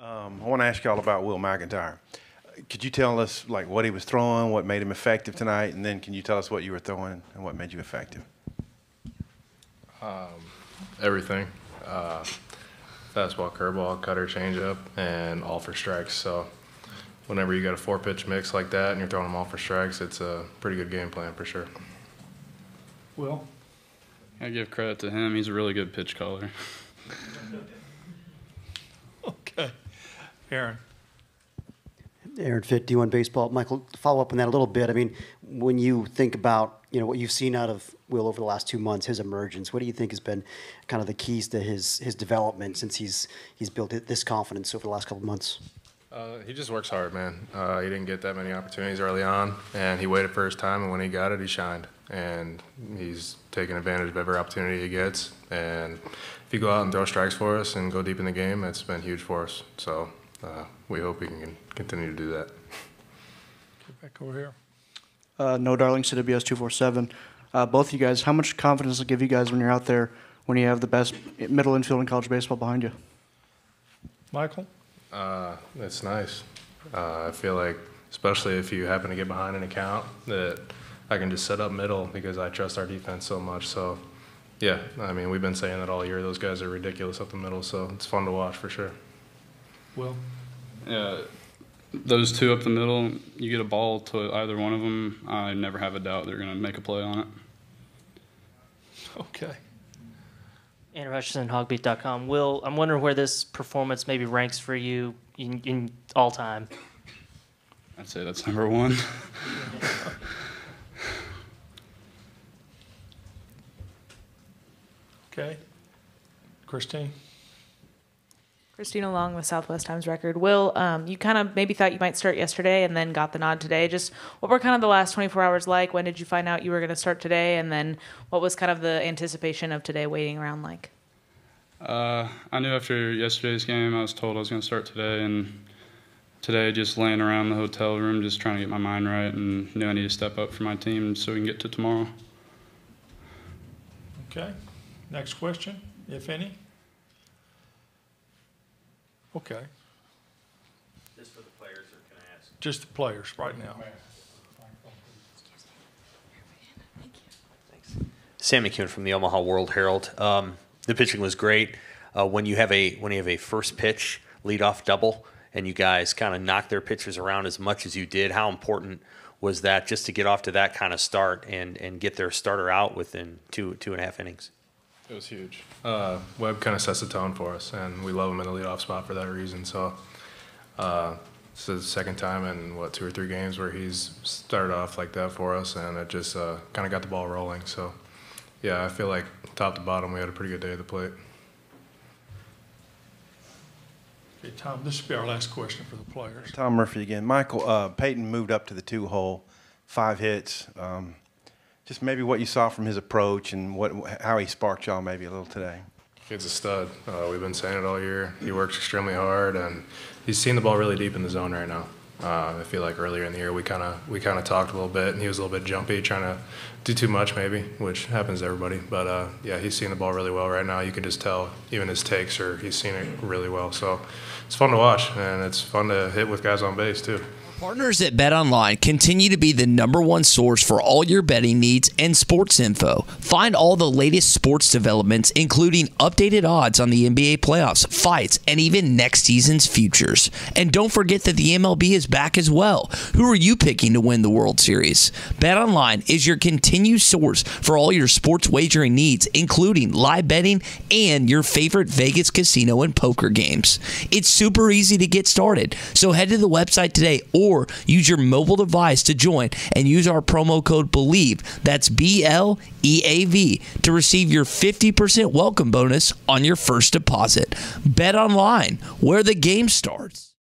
I want to ask y'all about Will McEntire. Could you tell us like what he was throwing, what made him effective tonight, and then can you tell us what you were throwing and what made you effective? Everything. Fastball, curveball, cutter, changeup, and all for strikes. So whenever you got a 4-pitch mix like that and you're throwing them all for strikes, it's a pretty good game plan for sure. Will? I give credit to him. He's a really good pitch caller. Okay. Aaron? Aaron Fitt, D1 Baseball. Michael, to follow up on that a little bit. I mean, when you think about, what you've seen out of Will over the last 2 months, his emergence, what do you think has been kind of the keys to his development since he's built this confidence over the last couple of months? He just works hard, man. He didn't get that many opportunities early on, and he waited for his time, and when he got it, he shined. And he's taking advantage of every opportunity he gets. And if you go out and throw strikes for us and go deep in the game, it's been huge for us. So we hope he can continue to do that. Get back over here. No Darlings, CWS 247. Both of you guys, how much confidence does it give you guys when you're out there when you have the best middle infield in college baseball behind you? Michael? It's nice. I feel like, especially if you happen to get behind an account, that I can just set up middle because I trust our defense so much. So, yeah, I mean, we've been saying that all year. Those guys are ridiculous up the middle, so it's fun to watch for sure. Will? Yeah, those two up the middle, you get a ball to either one of them, I never have a doubt they're going to make a play on it. Okay. Andrew Hutchison, hogbeat.com. Will, I'm wondering where this performance maybe ranks for you in all time. I'd say that's number one. Okay. Christine? Christina Long with Southwest Times Record. Will, you kind of maybe thought you might start yesterday and then got the nod today. Just what were kind of the last 24 hours like? When did you find out you were going to start today? And then what was kind of the anticipation of today waiting around like? I knew after yesterday's game I was told I was going to start today, and today just laying around the hotel room just trying to get my mind right and knew I need to step up for my team so we can get to tomorrow. Okay. Next question, if any. Okay. Just for the players, or can I ask? Just the players right now. Sam McEwen from the Omaha World Herald. The pitching was great. When you have a first pitch leadoff double and you guys kind of knock their pitchers around as much as you did, how important was that just to get off to that kind of start and get their starter out within two and a half innings? It was huge. Webb kind of sets the tone for us, and we love him in the leadoff spot for that reason. So this is the second time in, 2 or 3 games where he's started off like that for us, and it just kind of got the ball rolling. So, yeah, I feel like top to bottom we had a pretty good day at the plate. Okay, Tom, this will be our last question for the players. Tom Murphy again. Michael, Peyton moved up to the 2-hole, 5 hits. Just maybe what you saw from his approach and how he sparked y'all maybe a little today. Kid's a stud. We've been saying it all year. He works extremely hard, and he's seen the ball really deep in the zone right now. I feel like earlier in the year we kind of talked a little bit, and he was a little bit jumpy, trying to do too much maybe, which happens to everybody. But yeah, he's seeing the ball really well right now. You can just tell even his takes he's seen it really well. So it's fun to watch, and it's fun to hit with guys on base too. Partners at BetOnline continue to be the #1 source for all your betting needs and sports info. Find all the latest sports developments, including updated odds on the NBA playoffs, fights, and even next season's futures. And don't forget that the MLB is back as well. Who are you picking to win the World Series? BetOnline is your continued source for all your sports wagering needs, including live betting and your favorite Vegas casino and poker games. It's super easy to get started, so head to the website today or use your mobile device to join and use our promo code BELIEVE, that's BLEAV, to receive your 50% welcome bonus on your first deposit. Bet online, where the game starts.